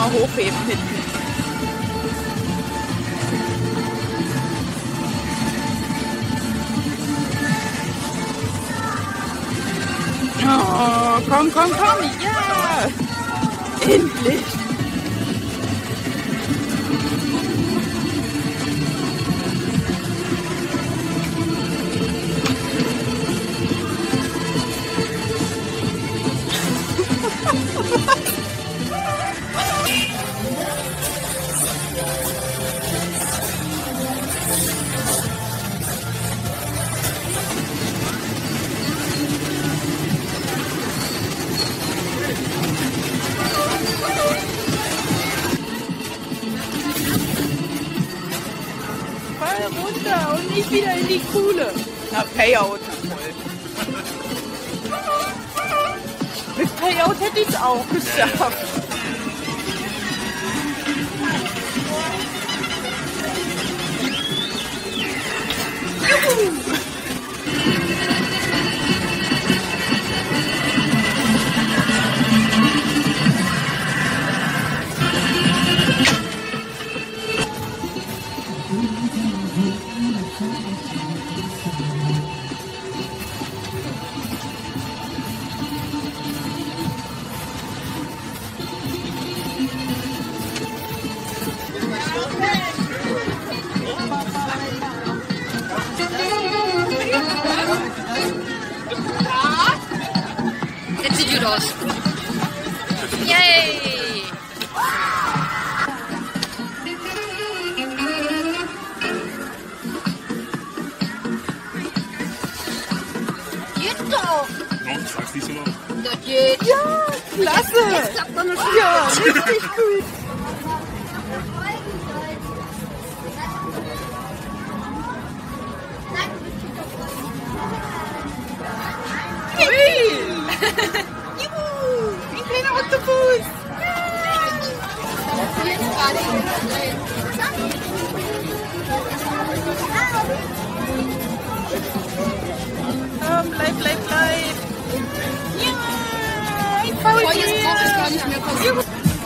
mal hochheben hinten. Oh, komm, komm, komm, ja! Endlich! Fall runter und nicht wieder in die Kuhle. Na, Payout. Mit Payout hätte ich es auch geschafft. Juhu! Jetzt sieht gut aus. Yay! Geht doch! Noch, sag's nicht so laut. Das geht. Ja, klasse! Jetzt klappt doch noch schon. Ja, richtig gut. Hui! Juhu! Ein kleiner Oktopus! Jetzt gerade. Bleib, bleib, bleib! Ja! Ein Faultier! Oh, jetzt brauche ich gar nicht mehr passieren.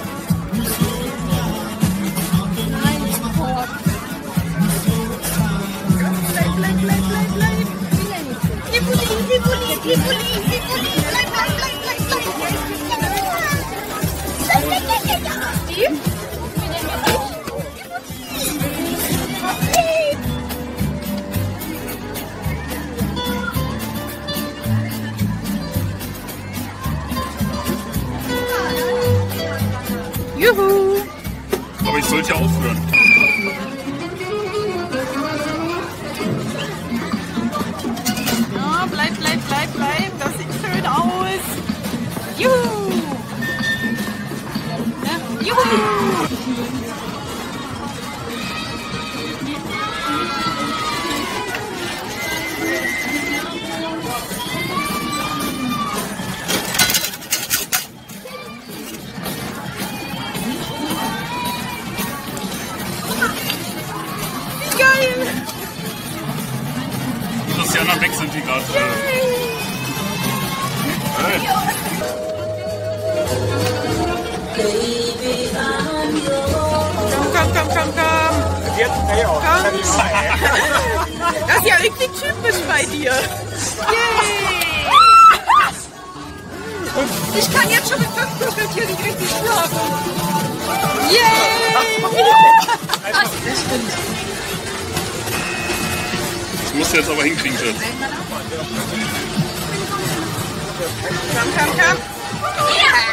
Bleib, bleib, bleib, bleib, bleib! Hipuli, Hipuli, Hipuli, Hipuli! Bleib, bleib, bleib, bleib, bleib! Juhu! Aber ich sollte ja aufhören. Ja, bleib, bleib, bleib, bleib. Das sieht schön aus. Juhu! Ja, juhu! Geil! Christiana wechselt die gerade. Hey. Komm, komm, komm, komm, komm! Jetzt Payout. Komm. Kann ich sein. Das ist ja irgendwie typisch bei dir. Yay! Ich kann jetzt schon mit 5 Kuscheltieren nicht richtig schlafen. Yay! Das musst du jetzt aber hinkriegen, Schatz. Komm, komm, komm! Ja!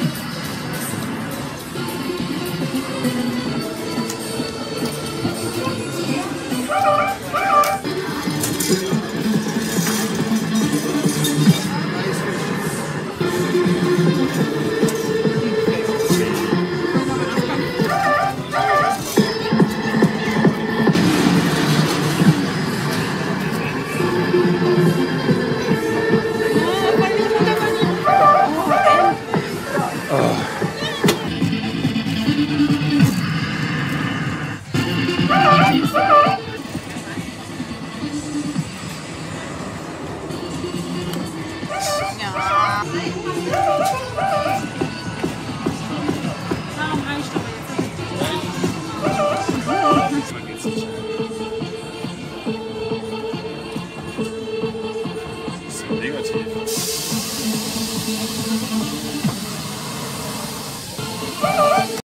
Warum reicht aber jetzt?